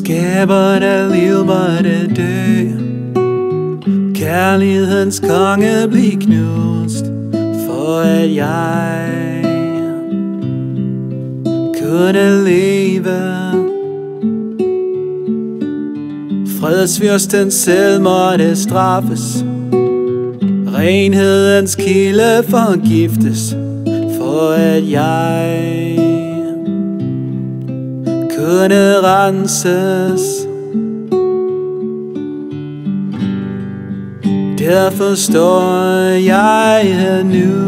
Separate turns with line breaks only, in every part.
Skaberen af liv måtte dø, kærlighedens konge blev knust, for at jeg kunne leve. Fredsfyrsten selv måtte straffes, renhedens kilde forgiftes, for at jeg kunne renses. Derfor står jeg her nu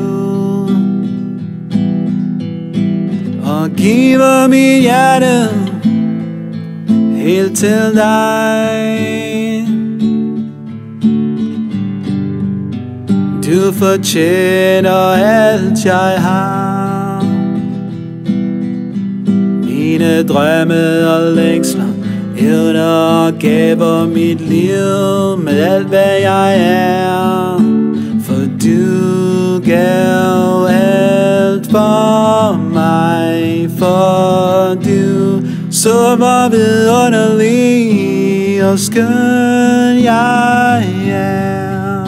og giver mit hjerte helt til dig. Du fortjener alt jeg har, mine drømme og længsler, evner og gaver mit liv med alt hvad jeg er. For du gav alt for mig, for du så hvor vidunderlig og skøn jeg er.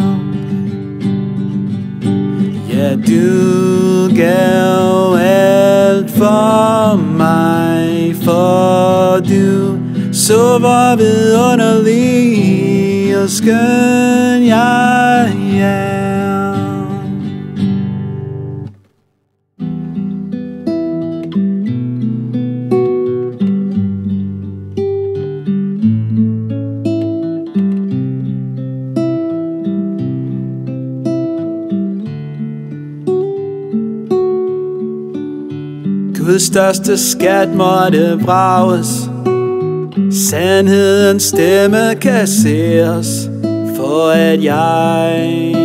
Ja, du gav alt for mig, for du så hvor vidunderlig og skøn jeg er. Guds største skat måtte vrages, sandhedens stemme kasseres, for at jeg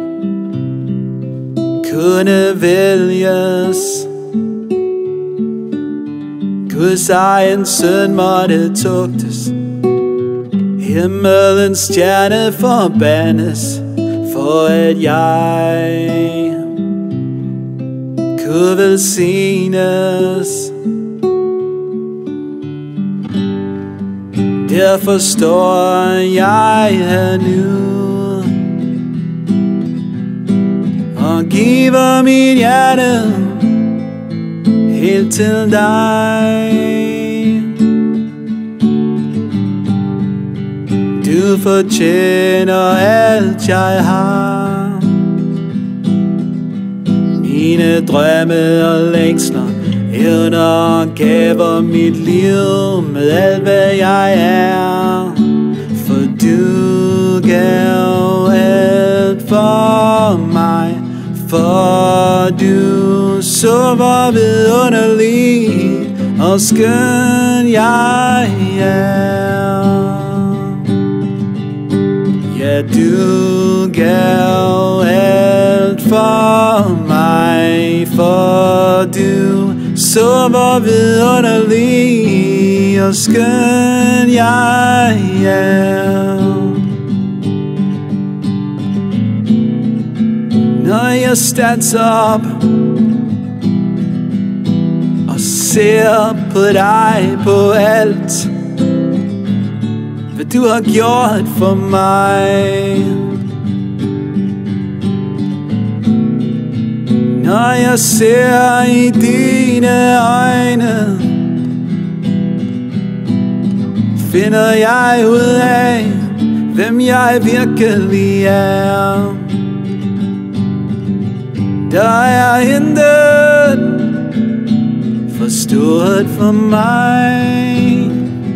kunne vælges. Guds egen søn måtte tugtes, himmelens stjerne forbandes, for at jeg kunne velsignes. Derfor står jeg her nu og giver mit hjerte helt til dig. Du fortjener alt jeg har, mine drømme og længsler, evner og gaver mit liv med alt hvad jeg er. For du gav alt for mig, for du så hvor vidunderlig og skøn jeg er. Ja, du gav alt for mig, for du så hvor vidunderlig og skøn jeg er. Når jeg standser op og ser på dig, på alt hvad du har gjort for mig, når jeg ser i dine øjne, finder jeg ud af, hvem jeg virkelig er. Der er intet for stort for mig,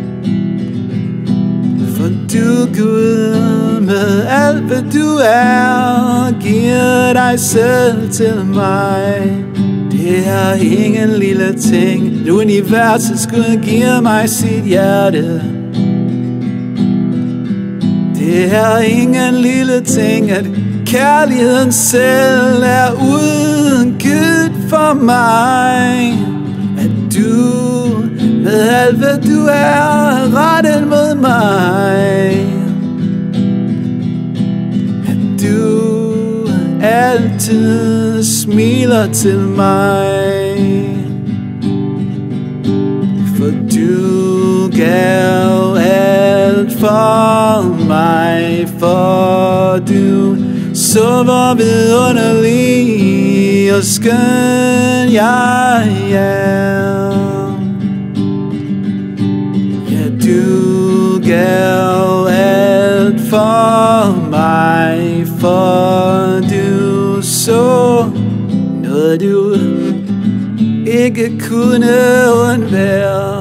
for du Gud med alt hvad du er, giver dig selv til mig. Det er ingen lille ting, universets Gud giver mig sit hjerte. Det er ingen lille ting, at kærligheden selv er uden Gud for mig. At du med alt hvad du er rettet mod mig. At du altid smiler til mig. For du gav for mig, for du så hvor vidunderlig og skøn jeg er. Ja, du gav alt for mig, for du så noget du ikke kunne undvære.